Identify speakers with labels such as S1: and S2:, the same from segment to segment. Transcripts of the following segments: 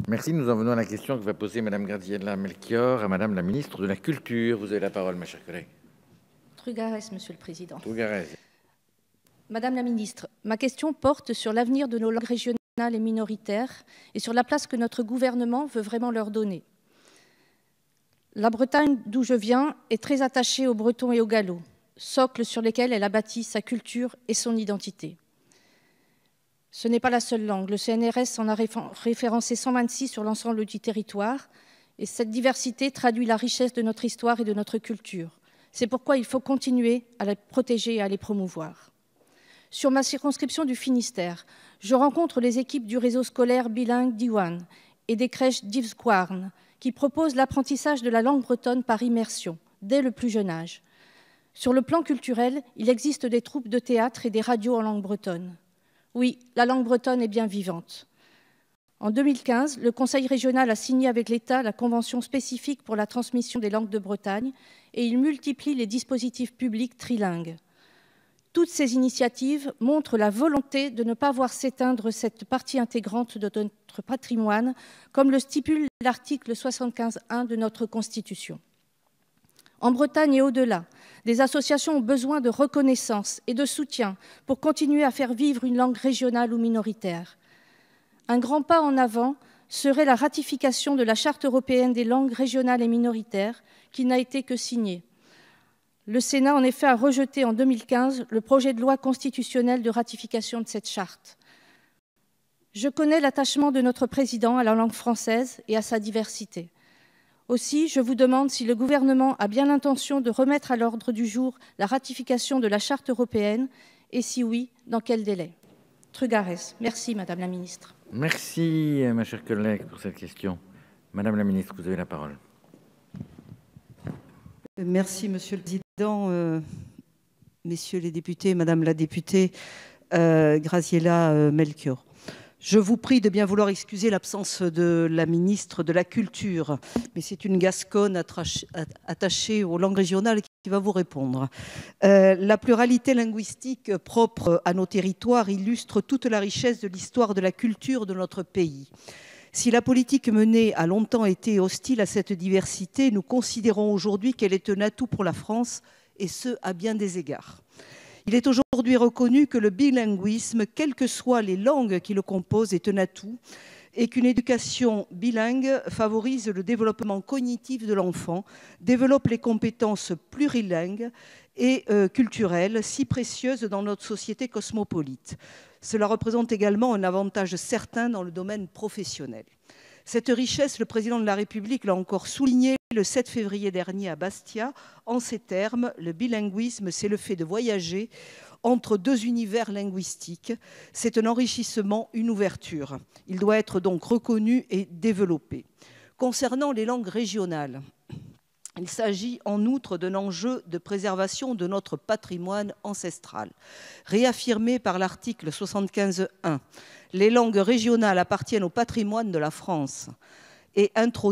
S1: Merci. Nous en venons à la question que va poser Madame Graziella Melchior à Madame la ministre de la Culture. Vous avez la parole, ma chère collègue.
S2: Trugarès, Monsieur le Président.
S1: Trugarès.
S2: Madame la ministre, ma question porte sur l'avenir de nos langues régionales et minoritaires et sur la place que notre gouvernement veut vraiment leur donner. La Bretagne, d'où je viens, est très attachée aux Bretons et aux Gallo, socles sur lesquels elle a bâti sa culture et son identité. Ce n'est pas la seule langue. Le CNRS en a référencé 126 sur l'ensemble du territoire, et cette diversité traduit la richesse de notre histoire et de notre culture. C'est pourquoi il faut continuer à les protéger et à les promouvoir. Sur ma circonscription du Finistère, je rencontre les équipes du réseau scolaire bilingue d'Iwan et des crèches d'Ivsquarn qui proposent l'apprentissage de la langue bretonne par immersion, dès le plus jeune âge. Sur le plan culturel, il existe des troupes de théâtre et des radios en langue bretonne. Oui, la langue bretonne est bien vivante. En 2015, le Conseil régional a signé avec l'État la convention spécifique pour la transmission des langues de Bretagne et il multiplie les dispositifs publics trilingues. Toutes ces initiatives montrent la volonté de ne pas voir s'éteindre cette partie intégrante de notre patrimoine, comme le stipule l'article 75.1 de notre Constitution. En Bretagne et au-delà, des associations ont besoin de reconnaissance et de soutien pour continuer à faire vivre une langue régionale ou minoritaire. Un grand pas en avant serait la ratification de la Charte européenne des langues régionales et minoritaires, qui n'a été que signée. Le Sénat, en effet, a rejeté en 2015 le projet de loi constitutionnelle de ratification de cette charte. Je connais l'attachement de notre président à la langue française et à sa diversité. Aussi, je vous demande si le gouvernement a bien l'intention de remettre à l'ordre du jour la ratification de la Charte européenne et si oui, dans quel délai. Trugarès. Merci, Madame la Ministre.
S1: Merci, ma chère collègue, pour cette question. Madame la ministre, vous avez la parole.
S3: Merci, Monsieur le Président, Messieurs les députés, Madame la députée Graziella Melchior. Je vous prie de bien vouloir excuser l'absence de la ministre de la Culture, mais c'est une Gasconne attachée aux langues régionales qui va vous répondre. La pluralité linguistique propre à nos territoires illustre toute la richesse de l'histoire de la culture de notre pays. Si la politique menée a longtemps été hostile à cette diversité, nous considérons aujourd'hui qu'elle est un atout pour la France, et ce, à bien des égards. Il est aujourd'hui reconnu que le bilinguisme, quelles que soient les langues qui le composent, est un atout et qu'une éducation bilingue favorise le développement cognitif de l'enfant, développe les compétences plurilingues et culturelles si précieuses dans notre société cosmopolite. Cela représente également un avantage certain dans le domaine professionnel. Cette richesse, le président de la République l'a encore souligné le 7 février dernier à Bastia. En ces termes, le bilinguisme, c'est le fait de voyager entre deux univers linguistiques. C'est un enrichissement, une ouverture. Il doit être donc reconnu et développé. Concernant les langues régionales, il s'agit en outre d'un enjeu de préservation de notre patrimoine ancestral. Réaffirmé par l'article 75.1, les langues régionales appartiennent au patrimoine de la France. Et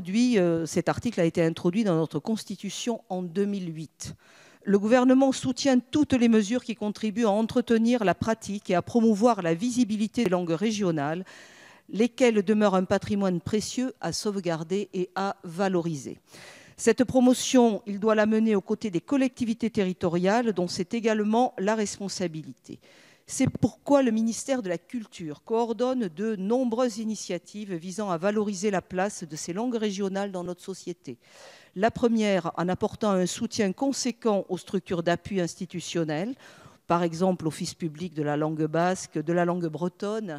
S3: cet article a été introduit dans notre Constitution en 2008. Le gouvernement soutient toutes les mesures qui contribuent à entretenir la pratique et à promouvoir la visibilité des langues régionales, lesquelles demeurent un patrimoine précieux à sauvegarder et à valoriser. Cette promotion, il doit la mener aux côtés des collectivités territoriales, dont c'est également la responsabilité. C'est pourquoi le ministère de la Culture coordonne de nombreuses initiatives visant à valoriser la place de ces langues régionales dans notre société. La première, en apportant un soutien conséquent aux structures d'appui institutionnelles, par exemple l'Office public de la langue basque, de la langue bretonne,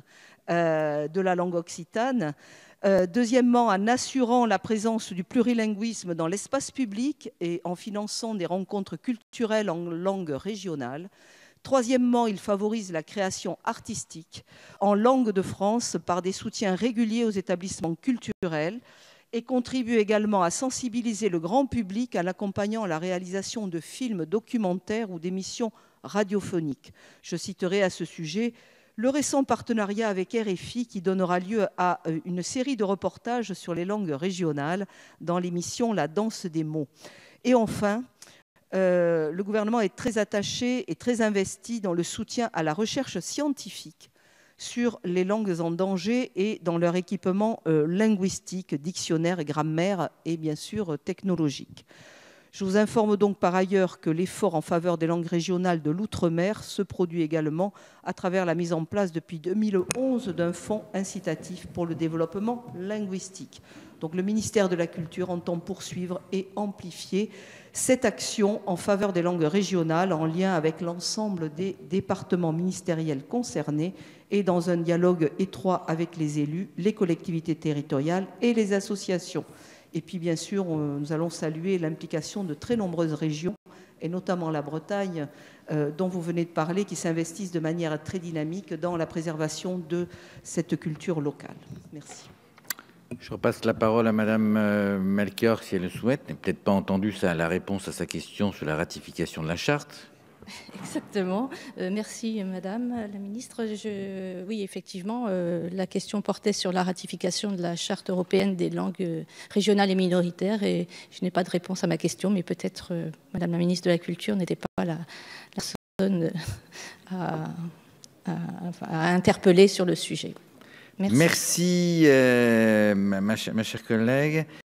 S3: de la langue occitane. Deuxièmement, en assurant la présence du plurilinguisme dans l'espace public et en finançant des rencontres culturelles en langue régionale. Troisièmement, il favorise la création artistique en langue de France par des soutiens réguliers aux établissements culturels et contribue également à sensibiliser le grand public en accompagnant la réalisation de films documentaires ou d'émissions radiophoniques. Je citerai à ce sujet le récent partenariat avec RFI qui donnera lieu à une série de reportages sur les langues régionales dans l'émission La danse des mots. Et enfin, le gouvernement est très attaché et très investi dans le soutien à la recherche scientifique sur les langues en danger et dans leur équipement linguistique, dictionnaire, grammaire et bien sûr technologique. Je vous informe donc par ailleurs que l'effort en faveur des langues régionales de l'outre-mer se produit également à travers la mise en place depuis 2011 d'un fonds incitatif pour le développement linguistique. Donc le ministère de la Culture entend poursuivre et amplifier cette action en faveur des langues régionales en lien avec l'ensemble des départements ministériels concernés et dans un dialogue étroit avec les élus, les collectivités territoriales et les associations. Et puis, bien sûr, nous allons saluer l'implication de très nombreuses régions, et notamment la Bretagne, dont vous venez de parler, qui s'investissent de manière très dynamique dans la préservation de cette culture locale. Merci.
S1: Je repasse la parole à Madame Melchior, si elle le souhaite. N'a peut-être pas entendu la réponse à sa question sur la ratification de la charte.
S2: Exactement. Merci, Madame la Ministre. Oui, effectivement, la question portait sur la ratification de la Charte européenne des langues régionales et minoritaires. Et je n'ai pas de réponse à ma question, mais peut-être Madame la Ministre de la Culture n'était pas la personne à interpeller sur le sujet. Merci.
S1: Merci, ma chère collègue.